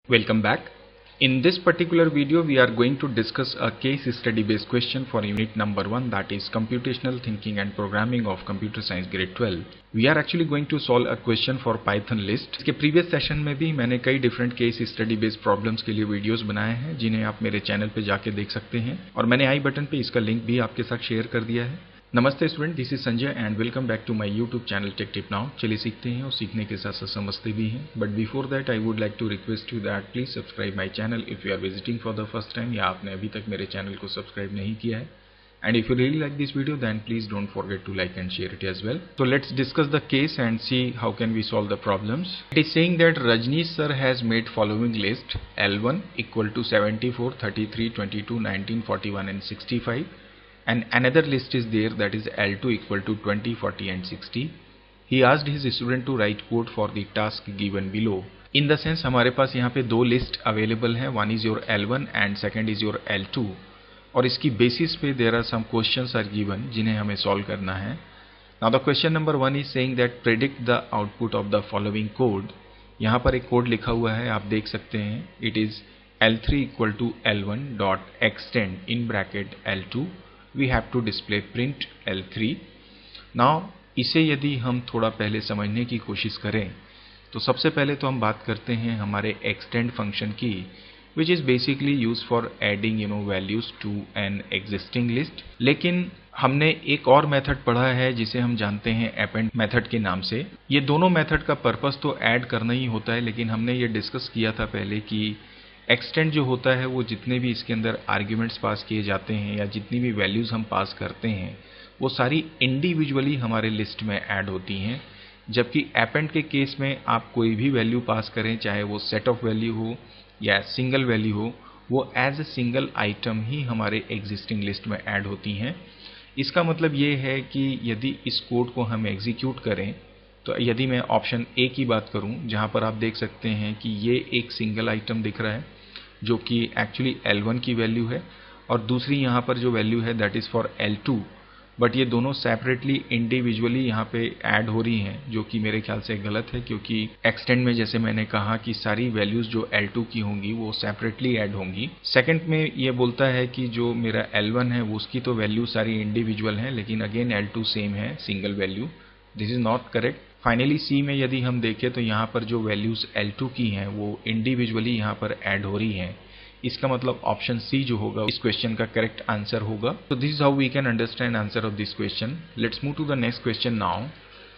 Welcome back. In this particular video we are going to discuss a case study based question for unit number 1, that is computational thinking and programming of computer science grade 12. We are actually going to solve a question for Python list. इसके previous session में भी मैंने कई different case study based problems के लिए videos बनाए हैं जिन्हें आप मेरे चैनल पे जाके देख सकते हैं और मैंने आई बटन पे इसका लिंक भी आपके साथ शेयर कर दिया है। नमस्ते student, this is Sanjay and welcome back to my YouTube channel tech tip now. चलिए सीखते हैं और सीखने के साथ साथ समझते भी हैं। But before that I would like to request you that please subscribe my channel if you are visiting for the first time, या आपने अभी तक मेरे चैनल को सब्सक्राइब नहीं किया है। And if you really like this video, then please don't forget to like and share it as well. So let's discuss the case and see how can we solve the problems. It is saying that Rajneesh sir has made following list: L1 equal to 74, 33, 22, 19, 41 and 65. And another list is there, that is L2 equal to 20, 40 and 60. He asked his student to write code for the task given below. In the sense हमारे पास यहाँ पे दो list available है, one is your L1 and second is your L2, और इसकी basis पे there are some questions are given जिन्हें हमें सॉल्व करना है। Now the question number 1 is saying that predict the output of the following code. यहाँ पर एक कोड लिखा हुआ है, आप देख सकते हैं। It is L3 equal to L1 dot extend in bracket L2. We have to display print L3. Now इसे यदि हम थोड़ा पहले समझने की कोशिश करें तो सबसे पहले तो हम बात करते हैं हमारे extend फंक्शन की, which is basically used for adding values to an existing list. लेकिन हमने एक और मेथड पढ़ा है जिसे हम जानते हैं append मेथड के नाम से। ये दोनों मेथड का पर्पस तो ऐड करना ही होता है, लेकिन हमने ये डिस्कस किया था पहले कि एक्सटेंड जो होता है वो जितने भी इसके अंदर आर्ग्यूमेंट्स पास किए जाते हैं या जितनी भी वैल्यूज़ हम पास करते हैं वो सारी इंडिविजुअली हमारे लिस्ट में ऐड होती हैं। जबकि अपेंड के केस में आप कोई भी वैल्यू पास करें, चाहे वो सेट ऑफ वैल्यू हो या सिंगल वैल्यू हो, वो एज ए सिंगल आइटम ही हमारे एग्जिस्टिंग लिस्ट में ऐड होती हैं। इसका मतलब ये है कि यदि इस कोड को हम एग्जीक्यूट करें तो यदि मैं ऑप्शन ए की बात करूं, जहां पर आप देख सकते हैं कि ये एक सिंगल आइटम दिख रहा है जो कि एक्चुअली L1 की वैल्यू है, और दूसरी यहाँ पर जो वैल्यू है that is for L2, but ये दोनों सेपरेटली इंडिविजुअली यहाँ पे ऐड हो रही हैं, जो कि मेरे ख्याल से गलत है, क्योंकि एक्सटेंड में जैसे मैंने कहा कि सारी वैल्यूज़ जो L2 की होंगी वो सेपरेटली ऐड होंगी। सेकंड में ये बोलता है कि जो मेरा L1 है उसकी तो वैल्यू सारी इंडिविजुअल हैं, लेकिन अगेन L2 सेम है, single value. This is not correct. Finally C में यदि हम देखें तो यहाँ पर जो वैल्यूज L2 की हैं वो इंडिविजुअली यहाँ पर ऐड हो रही हैं। इसका मतलब ऑप्शन सी जो होगा इस क्वेश्चन का करेक्ट आंसर होगा। तो this is how we can understand answer of this question. Let's move to the next question now.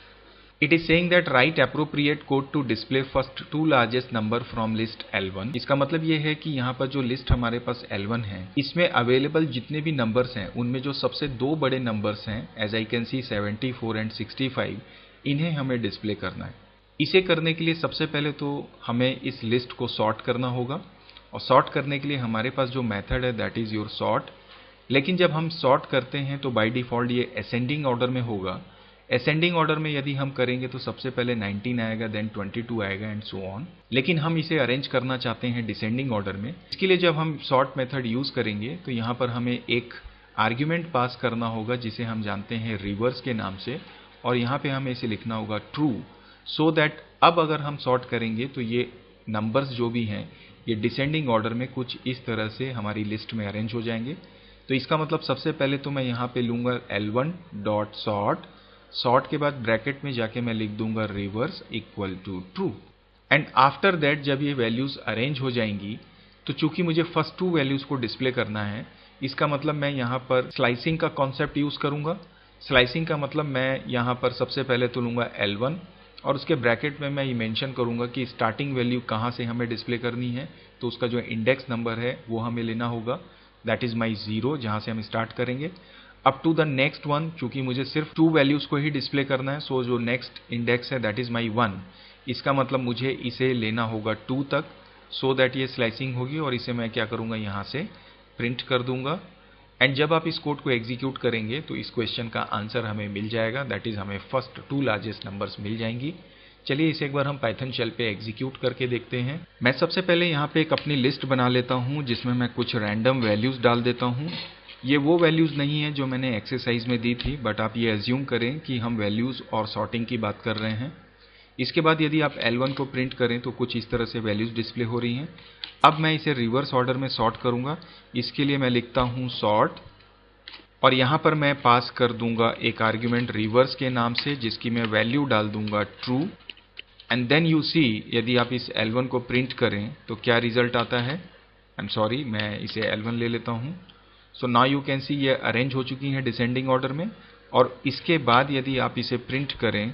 It is saying that write appropriate code to display first two largest number from list L1। इसका मतलब ये है कि यहाँ पर जो list हमारे पास L1 है इसमें अवेलेबल जितने भी नंबर्स हैं उनमें जो सबसे दो बड़े नंबर्स हैं, as I can see 74 and 65, इन्हें हमें डिस्प्ले करना है। इसे करने के लिए सबसे पहले तो हमें इस लिस्ट को सॉर्ट करना होगा, और सॉर्ट करने के लिए हमारे पास जो मेथड है दैट इज योर सॉर्ट। लेकिन जब हम सॉर्ट करते हैं तो बाय डिफॉल्ट ये असेंडिंग ऑर्डर में होगा। असेंडिंग ऑर्डर में यदि हम करेंगे तो सबसे पहले 19 आएगा, देन 22 आएगा एंड सो ऑन। लेकिन हम इसे अरेंज करना चाहते हैं डिसेंडिंग ऑर्डर में। इसके लिए जब हम सॉर्ट मेथड यूज करेंगे तो यहाँ पर हमें एक आर्ग्यूमेंट पास करना होगा जिसे हम जानते हैं रिवर्स के नाम से, और यहाँ पे हमें इसे लिखना होगा ट्रू, सो दैट अब अगर हम सॉर्ट करेंगे तो ये नंबर्स जो भी हैं ये डिसेंडिंग ऑर्डर में कुछ इस तरह से हमारी लिस्ट में अरेंज हो जाएंगे। तो इसका मतलब सबसे पहले तो मैं यहाँ पे लूंगा L1 डॉट सॉर्ट, सॉर्ट के बाद ब्रैकेट में जाके मैं लिख दूंगा reverse equal to true, and after that जब ये वैल्यूज अरेंज हो जाएंगी तो चूंकि मुझे फर्स्ट टू वैल्यूज को डिस्प्ले करना है, इसका मतलब मैं यहाँ पर स्लाइसिंग का कॉन्सेप्ट यूज करूंगा। स्लाइसिंग का मतलब मैं यहाँ पर सबसे पहले तो लूंगा L1 और उसके ब्रैकेट में मैं ये मेंशन करूंगा कि स्टार्टिंग वैल्यू कहाँ से हमें डिस्प्ले करनी है, तो उसका जो इंडेक्स नंबर है वो हमें लेना होगा, दैट इज माई 0, जहाँ से हम स्टार्ट करेंगे up to the next one. चूंकि मुझे सिर्फ टू वैल्यूज को ही डिस्प्ले करना है, सो जो नेक्स्ट इंडेक्स है दैट इज माई 1, इसका मतलब मुझे इसे लेना होगा 2 तक, सो दैट ये स्लाइसिंग होगी, और इसे मैं क्या करूंगा यहाँ से प्रिंट कर दूंगा। एंड जब आप इस कोड को एग्जीक्यूट करेंगे तो इस क्वेश्चन का आंसर हमें मिल जाएगा, दैट इज हमें फर्स्ट टू लार्जेस्ट नंबर्स मिल जाएंगी। चलिए इसे एक बार हम पाइथन शेल पे एग्जीक्यूट करके देखते हैं। मैं सबसे पहले यहाँ पे एक अपनी लिस्ट बना लेता हूँ जिसमें मैं कुछ रैंडम वैल्यूज डाल देता हूँ। ये वो वैल्यूज नहीं है जो मैंने एक्सरसाइज में दी थी, बट आप ये एज्यूम करें कि हम वैल्यूज और सॉर्टिंग की बात कर रहे हैं। इसके बाद यदि आप L1 को प्रिंट करें तो कुछ इस तरह से वैल्यूज डिस्प्ले हो रही हैं। अब मैं इसे रिवर्स ऑर्डर में सॉर्ट करूंगा। इसके लिए मैं लिखता हूं सॉर्ट, और यहां पर मैं पास कर दूंगा एक आर्ग्यूमेंट रिवर्स के नाम से, जिसकी मैं वैल्यू डाल दूंगा true. And then you see, यदि आप इस L1 को प्रिंट करें तो क्या रिजल्ट आता है। आई एम सॉरी, मैं इसे L1 ले लेता हूं। So now you can see ये अरेंज हो चुकी है डिसेंडिंग ऑर्डर में। और इसके बाद यदि आप इसे प्रिंट करें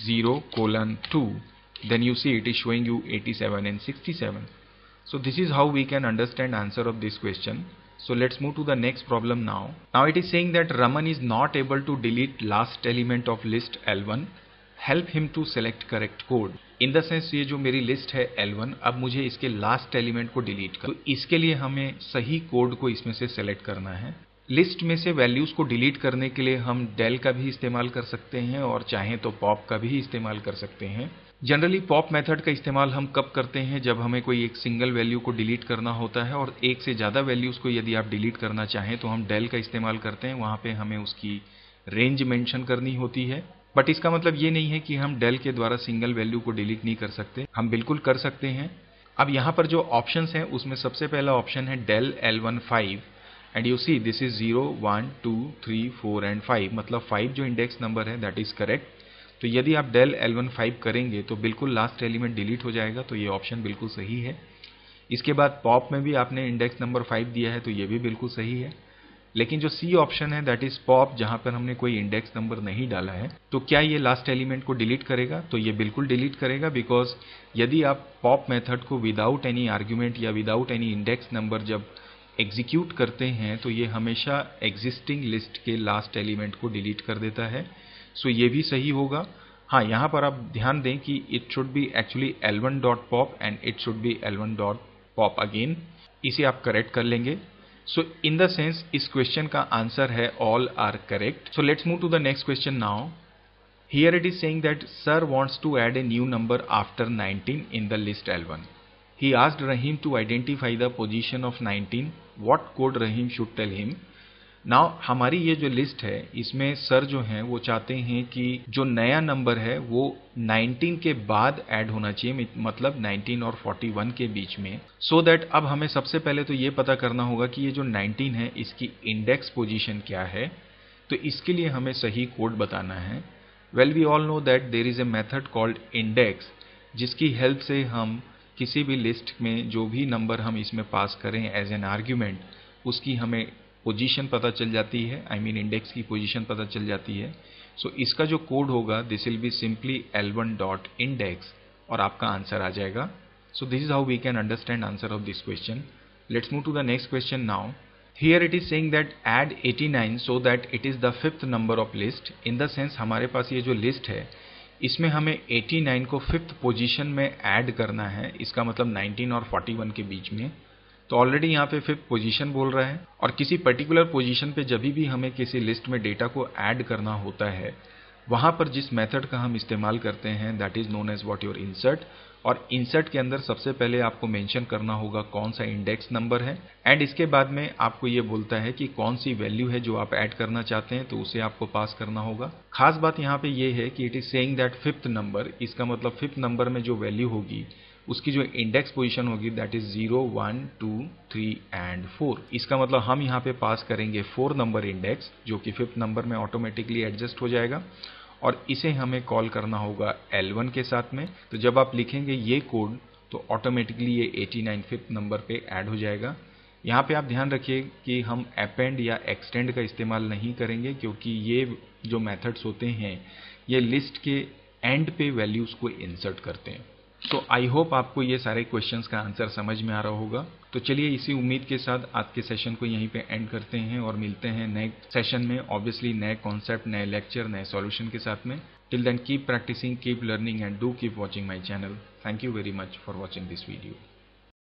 0:2, then you see it is showing you 87 and 67. So this is how we can understand answer of this question. So let's move to the next problem now. Now it is saying that Raman is not able to delete last element of list L1. Help him to select correct code. In the sense ये जो मेरी list है L1, अब मुझे इसके last element को delete कर, तो इसके लिए हमें सही कोड को इसमें से सेलेक्ट करना है। लिस्ट में से वैल्यूज को डिलीट करने के लिए हम del का भी इस्तेमाल कर सकते हैं और चाहें तो pop का भी इस्तेमाल कर सकते हैं। जनरली पॉप मेथड का इस्तेमाल हम कब करते हैं, जब हमें कोई एक सिंगल वैल्यू को डिलीट करना होता है और एक से ज़्यादा वैल्यूज़ को यदि आप डिलीट करना चाहें तो हम del का इस्तेमाल करते हैं। वहाँ पे हमें उसकी रेंज मेंशन करनी होती है। बट इसका मतलब ये नहीं है कि हम del के द्वारा सिंगल वैल्यू को डिलीट नहीं कर सकते, हम बिल्कुल कर सकते हैं। अब यहाँ पर जो ऑप्शंस हैं उसमें सबसे पहला ऑप्शन है del L1 5, and you see this is 0, 1, 2, 3, 4 and 5, मतलब 5 जो इंडेक्स नंबर है दैट इज करेक्ट। तो यदि आप del L1 5 करेंगे तो बिल्कुल लास्ट एलिमेंट डिलीट हो जाएगा, तो ये ऑप्शन बिल्कुल सही है। इसके बाद पॉप में भी आपने इंडेक्स नंबर 5 दिया है तो ये भी बिल्कुल सही है। लेकिन जो सी ऑप्शन है दैट इज पॉप, जहां पर हमने कोई इंडेक्स नंबर नहीं डाला है, तो क्या ये लास्ट एलिमेंट को डिलीट करेगा, तो ये बिल्कुल डिलीट करेगा। बिकॉज यदि आप पॉप मेथड को विदाउट एनी आर्ग्यूमेंट या विदाउट एनी इंडेक्स नंबर जब एग्जीक्यूट करते हैं तो ये हमेशा एग्जिस्टिंग लिस्ट के लास्ट एलिमेंट को डिलीट कर देता है। सो ये भी सही होगा। हाँ, यहाँ पर आप ध्यान दें कि it should be actually L1.pop and it should be L1.pop again, इसे आप करेक्ट कर लेंगे। सो इन द सेंस इस क्वेश्चन का आंसर है all are correct. So let's move to the next question now. Here it is saying that sir wants to add a new number after 19 in the list L1. He asked Rahim to identify the position of 19. What code Rahim should tell him? Now हमारी ये जो list है इसमें sir जो हैं वो चाहते हैं कि जो नया नंबर है वो 19 के बाद ऐड होना चाहिए, मतलब 19 और 41 के बीच में। सो दैट अब हमें सबसे पहले तो ये पता करना होगा कि ये जो 19 है इसकी इंडेक्स पोजीशन क्या है, तो इसके लिए हमें सही कोड बताना है। Well we all know that there is a method called index, जिसकी हेल्प से हम किसी भी लिस्ट में जो भी नंबर हम इसमें पास करें एज एन आर्ग्यूमेंट, उसकी हमें पोजीशन पता चल जाती है, आई मीन इंडेक्स की पोजीशन पता चल जाती है। सो इसका जो कोड होगा this will be simply L1.index और आपका आंसर आ जाएगा। So this is how we can understand answer of this question. Let's move to the next question now. Here it is saying that add 89 so that it is the 5th number of list. In the sense हमारे पास ये जो list है इसमें हमें 89 को 5th position में add करना है, इसका मतलब 19 और 41 के बीच में। तो ऑलरेडी यहाँ पे 5th पोजीशन बोल रहा है, और किसी पर्टिकुलर पोजीशन पे जब भी हमें किसी लिस्ट में डेटा को ऐड करना होता है वहां पर जिस मेथड का हम इस्तेमाल करते हैं that is known as what your insert. और इंसर्ट के अंदर सबसे पहले आपको मेंशन करना होगा कौन सा इंडेक्स नंबर है, एंड इसके बाद में आपको ये बोलता है कि कौन सी वैल्यू है जो आप ऐड करना चाहते हैं, तो उसे आपको पास करना होगा। खास बात यहाँ पे ये है कि it is saying that 5th number, इसका मतलब 5th नंबर में जो वैल्यू होगी उसकी जो इंडेक्स पोजीशन होगी दैट इज 0, 1, 2, 3 एंड 4। इसका मतलब हम यहाँ पे पास करेंगे 4 नंबर इंडेक्स, जो कि 5th नंबर में ऑटोमेटिकली एडजस्ट हो जाएगा, और इसे हमें कॉल करना होगा L1 के साथ में। तो जब आप लिखेंगे ये कोड तो ऑटोमेटिकली ये 89 5th नंबर पे ऐड हो जाएगा। यहाँ पे आप ध्यान रखिए कि हम अपेंड या एक्सटेंड का इस्तेमाल नहीं करेंगे, क्योंकि ये जो मेथड्स होते हैं ये लिस्ट के एंड पे वैल्यूज को इंसर्ट करते हैं। तो आई होप आपको ये सारे क्वेश्चंस का आंसर समझ में आ रहा होगा। तो चलिए इसी उम्मीद के साथ आज के सेशन को यहीं पे एंड करते हैं और मिलते हैं नए सेशन में, ऑब्वियसली नए कॉन्सेप्ट, नए लेक्चर, नए सॉल्यूशन के साथ में। Till then keep practicing, keep learning and do keep watching my channel. Thank you very much for watching this video.